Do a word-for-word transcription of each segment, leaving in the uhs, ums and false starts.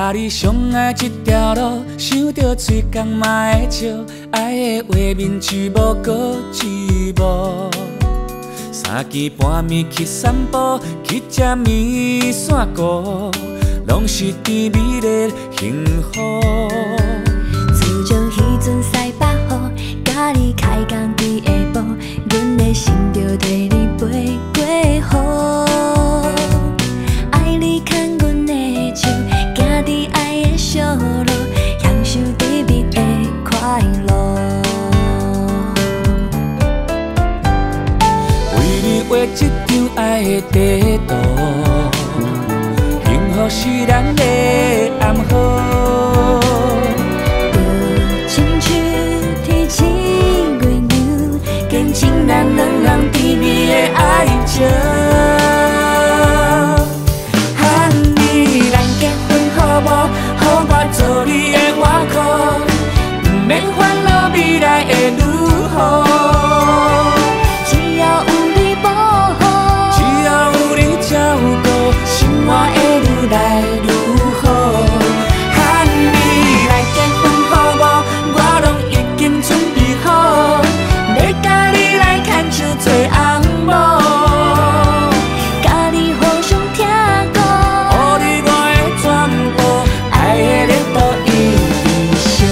甲你相爱这条路，想着嘴角嘛会笑，爱的画面一幕搁一幕。三更半暝去散步，去吃面线糊，拢是甜美的幸福。 自从迄阵西北雨，甲你开工第下步，阮的心就替你飞过雨。爱你牵阮的手，行伫爱的小路，享受甜蜜的快乐。 为你画一张爱的地图，幸福是咱的暗号。 亲像天星月亮，见证咱两人甜蜜的爱情。喊你咱结婚好无？好我做你的外裤，不免烦恼未来会如何。只要有你保护， 只要有你照顾， 生活会愈来愈好。喊你来结婚好无？我拢已经准备好，要甲你来牵手做红某，甲你互相听歌， 予你我的全部， 爱的热度一直烧。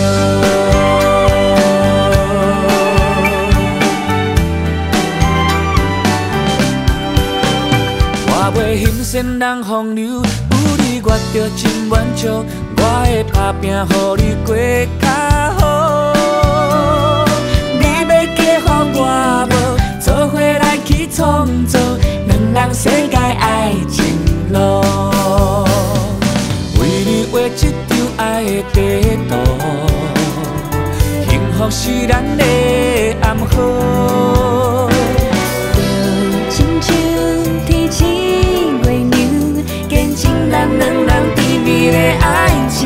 我袂嫌仙人风流，有你我着真满足，我会打拼，予你过较好。你要嫁予我无？做伙来去创造两人世界爱情路。为你画一张爱的地图，幸福是咱的暗号。 亲像天星月亮，见证咱两人甜蜜的爱情。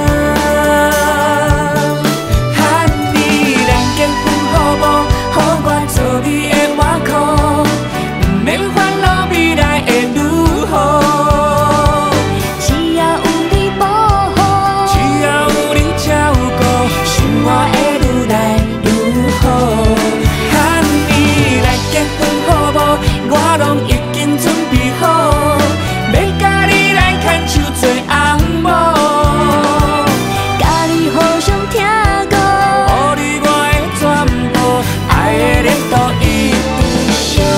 喊你咱结婚好无？予我做你的外裤，不免烦恼未来会如何。只要有你保护， 只要有你照顾， 生活会愈来愈好。喊你来结婚好无？我拢已经准备好，要甲你来牵手做红某，甲你互相听歌， 予你我的全部， 爱的热度一直烧。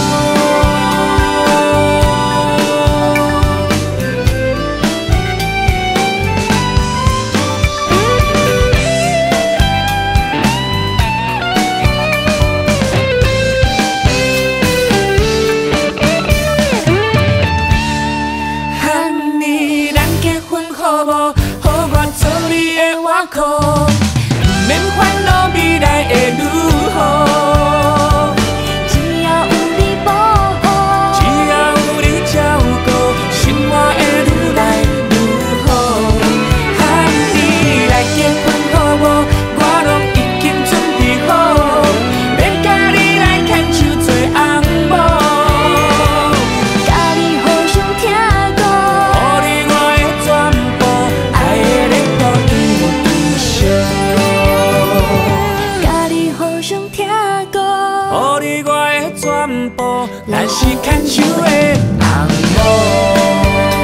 喊你咱结婚好无？予我做你的外裤，不免烦恼未来会如何。只要有你保护， 只要有你照顾， 生活会愈来愈好。喊你来结婚好无？我拢已经准备好，要甲你来牵手做红某，甲你互相听歌， 予你我的全部， 爱的热度一直烧。甲你互相听歌， 予你我的全部，咱是牵手的红某。